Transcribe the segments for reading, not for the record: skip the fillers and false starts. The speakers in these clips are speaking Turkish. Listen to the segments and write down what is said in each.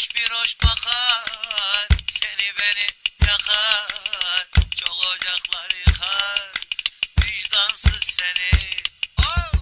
hoş bir hoş bakar, seni beni yakar, çok ocaklar yıkar, vicdansız seni. Oh!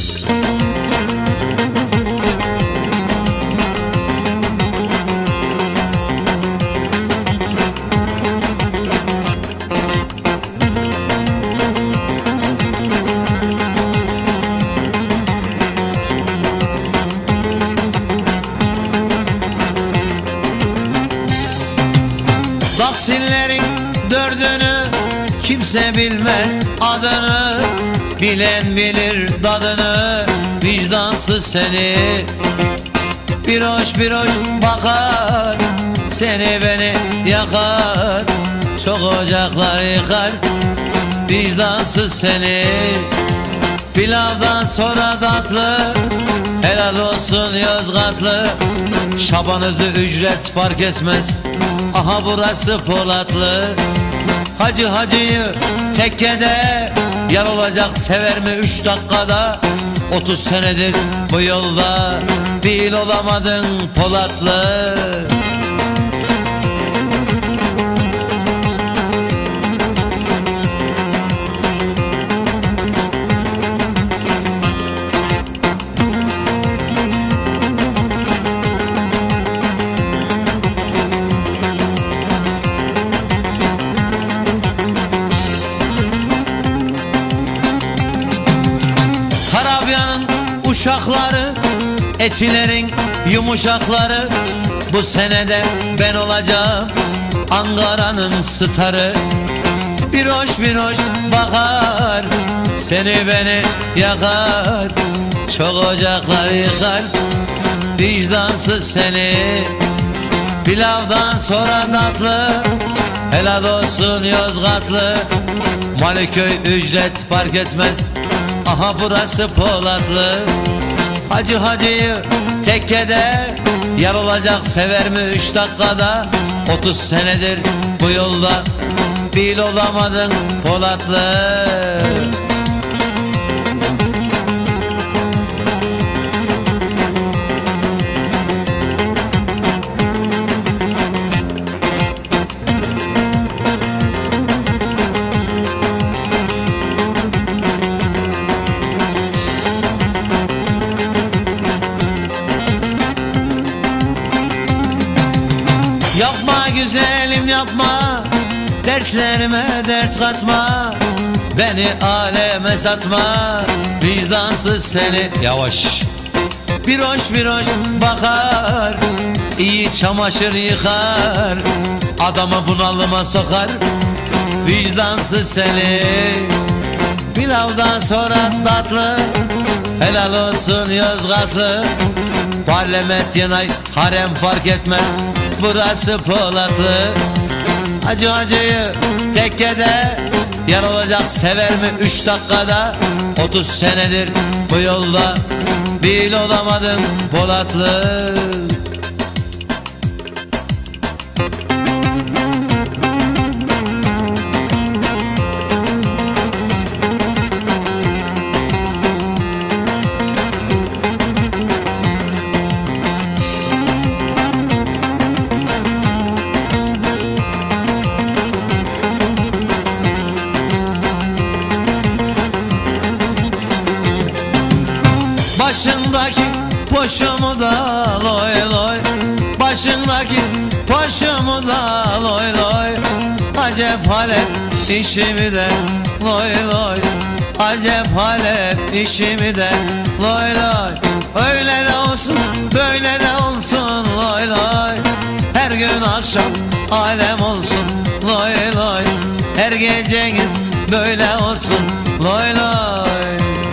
Taksinlerin dördünü kimse bilmez adını, bilen bilir dadını, vicdansız seni. Bir hoş bakar, seni beni yakar, çok ocaklar yıkar, vicdansız seni. Pilavdan sonra tatlı, helal olsun Yozgatlı, şabanızı ücret fark etmez, aha burası Polatlı. Hacıyı tekkede, yar olacak sever mi 3 dakikada? 30 senedir bu yolda, bir olamadın Polatlı. Uşakları, etilerin yumuşakları, bu senede ben olacağım Ankara'nın starı. Bir hoş bakar, seni beni yakar, çok ocaklar yıkar, vicdansız seni. Pilavdan sonra tatlı, helal olsun Yozgatlı, Maliköy ücret fark etmez, aha burası Polatlı. Hacıyı tekkede, yar olacak sever mi 3 dakikada? 30 senedir bu yolda, bir olamadın Polatlı. Yapma güzelim yapma, dertlerime dert katma, beni aleme satma, vicdansız seni. Yavaş. Bir hoş bakar, iyi çamaşır yıkar, adamı bunalıma sokar, vicdansız seni. Pilavdan sonra tatlı, helal olsun Yozgatlı, parlament yanay harem fark etmez, burası Polatlı. Hacıyı tekkede, yar olacak sever mi 3 dakikada? 30 senedir bu yolda, bir olamadın Polatlı. Başındaki poşumu da loy loy, başındaki poşumu da loy loy, acep Halep işimi de loy loy, acep Halep işimi de loy loy. Öyle de olsun böyle de olsun loy loy, her gün akşam alem olsun loy loy, her geceniz böyle olsun loy loy.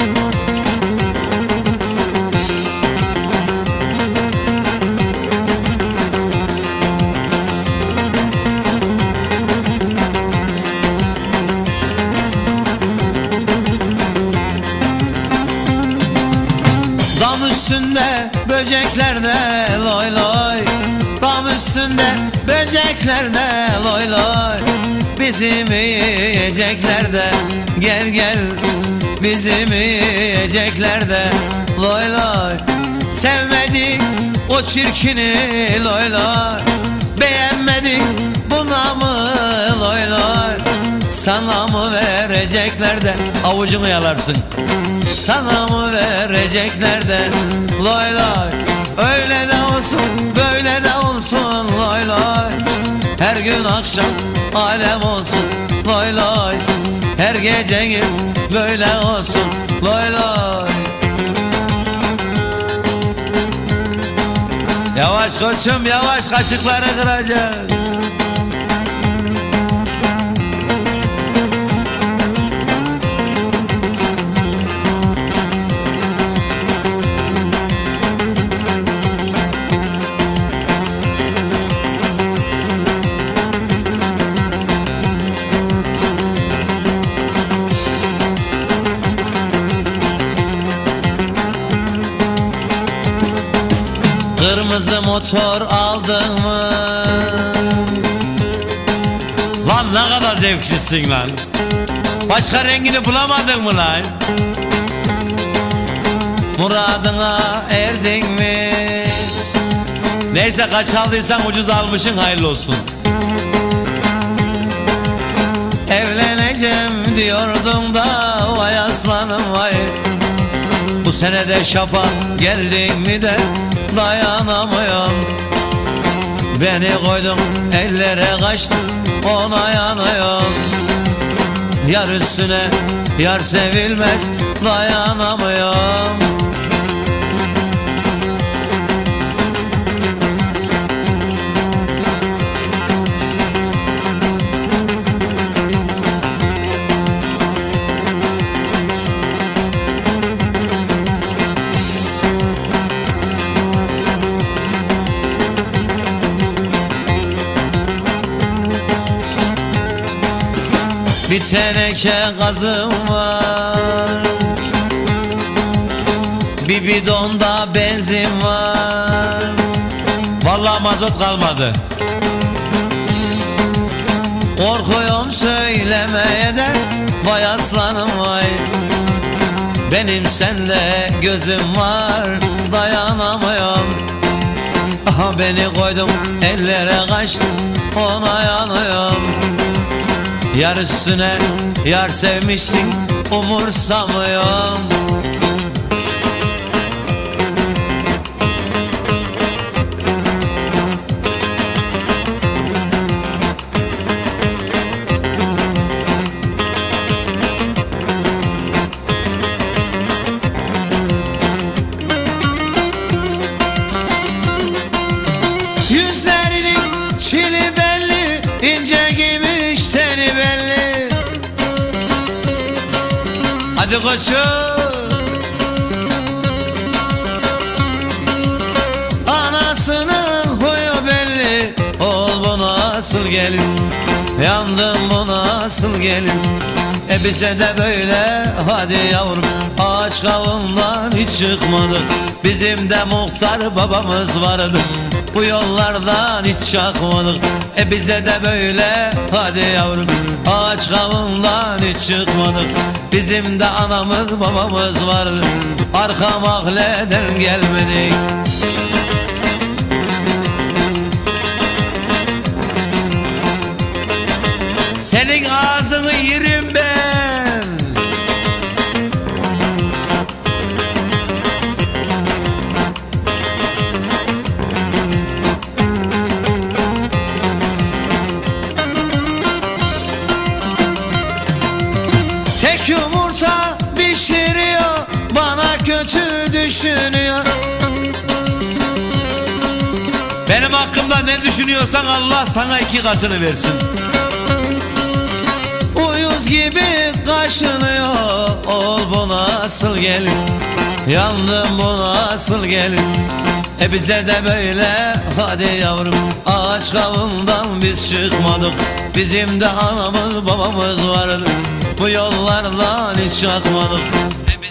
Dam üstünde böceklerde loy loy, dam üstünde böceklerde loy loy, bizim yiyeceklerde gel gel, bizim yiyeceklerde loy loy. Sevmedik o çirkini loy loy, beğenmedik buna mı loy loy. Sana mı verecekler de avucunu yalarsın, sana mı verecekler de loy loy. Öyle de olsun böyle de olsun loy loy. Her gün akşam alem olsun loy loy. Her geceniz böyle olsun loy loy. Yavaş koçum yavaş, kaşıkları kıracak. Kırmızı motor aldın mı? Lan ne kadar zevksizsin lan. Başka rengini bulamadın mı lan? Muradına erdin mi? Neyse kaç aldıysan ucuz almışsın, hayırlı olsun. Evleneceğim diyordun da vay aslanım vay. Bu sene de şapa geldin mi de dayanamıyorum. Beni koydum ellere kaçtım, ona yanıyorum. Yar üstüne yar sevilmez, dayanamıyorum. Bir teneke gazım var, bir bidonda benzin var. Vallahi mazot kalmadı. Korkuyorum söylemeye de vay aslanım vay. Benim sende gözüm var, dayanamıyorum. Aha beni koydum ellere kaçtım, ona yanıyorum. Yar üstüne yar sevmişsin, umursamıyorum. Yüzlerinin çili belli, ince giymiş teni belli. Hadi koçum. Anasının huyu belli, oğul bu nasıl gelin, yandım bu nasıl gelin. Bize de böyle hadi yavrum, ağaç kavundan hiç çıkmadık. Bizim de muhtar babamız vardı, bu yollardan hiç çakmadık. Bize de böyle hadi yavrum, ağaç kavundan hiç çıkmadık. Bizim de anamız babamız vardı, arka mahalleden gelmedik. Senin ağzını yerim ben. Tek yumurta pişiriyor, bana kötü düşünüyor. Benim hakkımda ne düşünüyorsan Allah sana 2 katını versin. Uyuz gibi kaşınıyor, oğul bu nasıl gelin, yandım bu nasıl gelin. Bize de böyle hadi yavrum, ağaç kavundan biz çıkmadık. Bizim de anamız babamız vardı, bu yollardan hiç çakmadık.